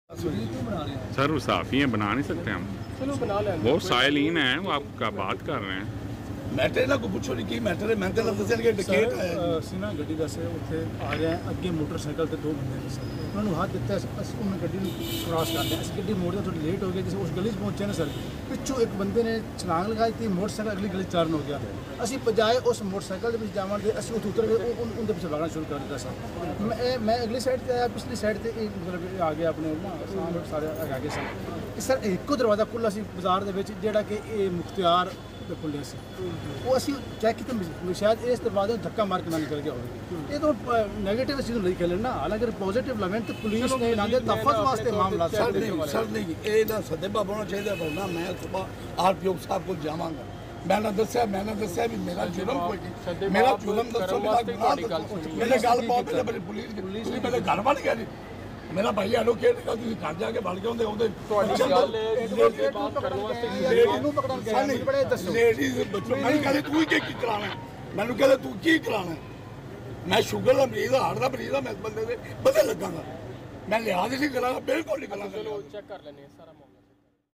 Sir वो साफ़ी हैं, बना नहीं सकते हम। चलो बना लें। वो साइलिन है, वो आपका बात कर रहे हैं। मैटर ना को पूछो नहीं की मैटर है। मैं तो दस के टिकट ਅਸੀਂ ਨਾ ਗੱਡੀ ਦੱਸੇ ਉੱਥੇ ਆ ਰਹੇ ਹਾਂ, ਅੱਗੇ ਮੋਟਰਸਾਈਕਲ ਤੇ ਦੋ ਬੰਦੇ ਨੇ ਸਰ, ਉਹਨਾਂ ਨੂੰ ਹੱਥ ਦਿੱਤਾ, ਅਸੀਂ ਉਹਨਾਂ ਗੱਡੀ ਨੂੰ ਕ੍ਰਾਸ ਕਰ ਲਿਆ। ਅਸੀਂ ਗੱਡੀ ਮੋੜਦੇ ਥੋੜੀ ਲੇਟ ਹੋ ਗਏ, ਜਿਸ ਉਸ ਗਲੀ 'ਚ ਪਹੁੰਚੇ ਨਾ ਸਰ, ਪਿੱਛੋਂ ਇੱਕ ਬੰਦੇ ਨੇ ਛਲਾਂਗ ਲਗਾਈ ਤੇ ਮੋਟਰਸਾਈਕਲ ਅਗਲੀ ਗਲੀ 'ਚ ਟਰਨ ਹੋ ਗਿਆ। ਅਸੀਂ ਬਜਾਏ ਉਸ ਮੋਟਰਸਾਈਕਲ ਦੇ ਵਿੱਚ ਜਾਵਣ ਦੇ ਅਸੀਂ ਉੱਥੇ ਉਤਰ ਗਏ, ਉਹਦੇ ਪਿੱਛੇ ਭਾਗਣਾ ਸ਼ੁਰੂ ਕਰ ਦਿੱਤਾ ਸਰ। ਮੈਂ ਅਗਲੀ ਸਾਈਡ ਤੇ ਆਇਆ, ਪਿਛਲੀ ਸਾਈਡ ਤੇ ਇਹ ਮਤਲਬ ਆ ਗਿਆ ਆਪਣੇ ਨਾ ਸਾਹਮਣੇ ਸਾਰੇ ਆ ਗਏ ਸਰ। ਇੱਕੋ ਦਰਵਾਜ਼ਾ ਖੁੱਲ੍ਹਾ ਸੀ ਬਾਜ਼ਾਰ ਦੇ ਵਿੱਚ, ਜਿਹੜਾ ਕਿ ਇਹ ਮੁਖਤਿਆਰ ਦੇ ਖੁੱਲ੍ਹਿਆ ਸੀ। ਉਹ ਅਸੀਂ ਚੈੱਕ ਕੀਤਾ, ਸ਼ਾਇਦ ਇਸ ਦਰਵਾਜ਼ੇ ਨੂੰ ਧੱਕਾ ਮਾਰ ਕੇ ਨਾ ਨਿਕਲ ਗਿਆ ਹੋਵੇ। ਇਹ ਤਾਂ ਨੈਗੇਟਿਵ ਅਸੀਂ ਨਹੀਂ ਖੇਲਣ ਨਾ, ਹਾਲਾਂਕਿ ਪੋਜ਼ਿਟਿਵ ਲਵੇਂ ਤਾਂ ਪੁਲਿਸ ਨੇ ਇਹਨਾਂ ਦੇ ਤਫਤ ਵਾਸਤੇ ਮਾਮਲਾ ਸਰ ਨਹੀਂ ਇਹ ਨਾ ਸਦੇ ਬਾਬਾ ਹੋਣਾ ਚਾਹੀਦਾ। ਵਰਨਾ ਮੈਂ ਸੁਬਾਹ ਆਰਪੀਓ ਸਾਹਿਬ ਕੋਲ ਜਾਵਾਂਗਾ। ਮੈਂ ਨਾ ਦੱਸਿਆ ਵੀ ਮੇਰਾ ਜੁਰਮ ਕੋਈ ਨਹੀਂ, ਮੇਰਾ ਜੁਰਮ ਦੱਸੋ, ਮੇਰਾ ਮੇਰੇ ਗੱਲ ਬਹੁਤ ਪਹਿਲੇ ਪੁਲਿਸ ਮੇਰੇ ਘਰ ਬਣ ਗਿਆ ਜੀ। मेरा भाई एडवोकेट का घर जाके बढ़ के लेडीज बच्चों मैंने कहते तू की कराना, मैंने कहते तू की कराना। मैं शुगर का मरीज, हार्ट का मरीज, मैं इस बंदे से बदल लगांगा, मैं लिहाज नहीं करांगा, बिल्कुल नहीं करांगा। चेक कर लेने सारा।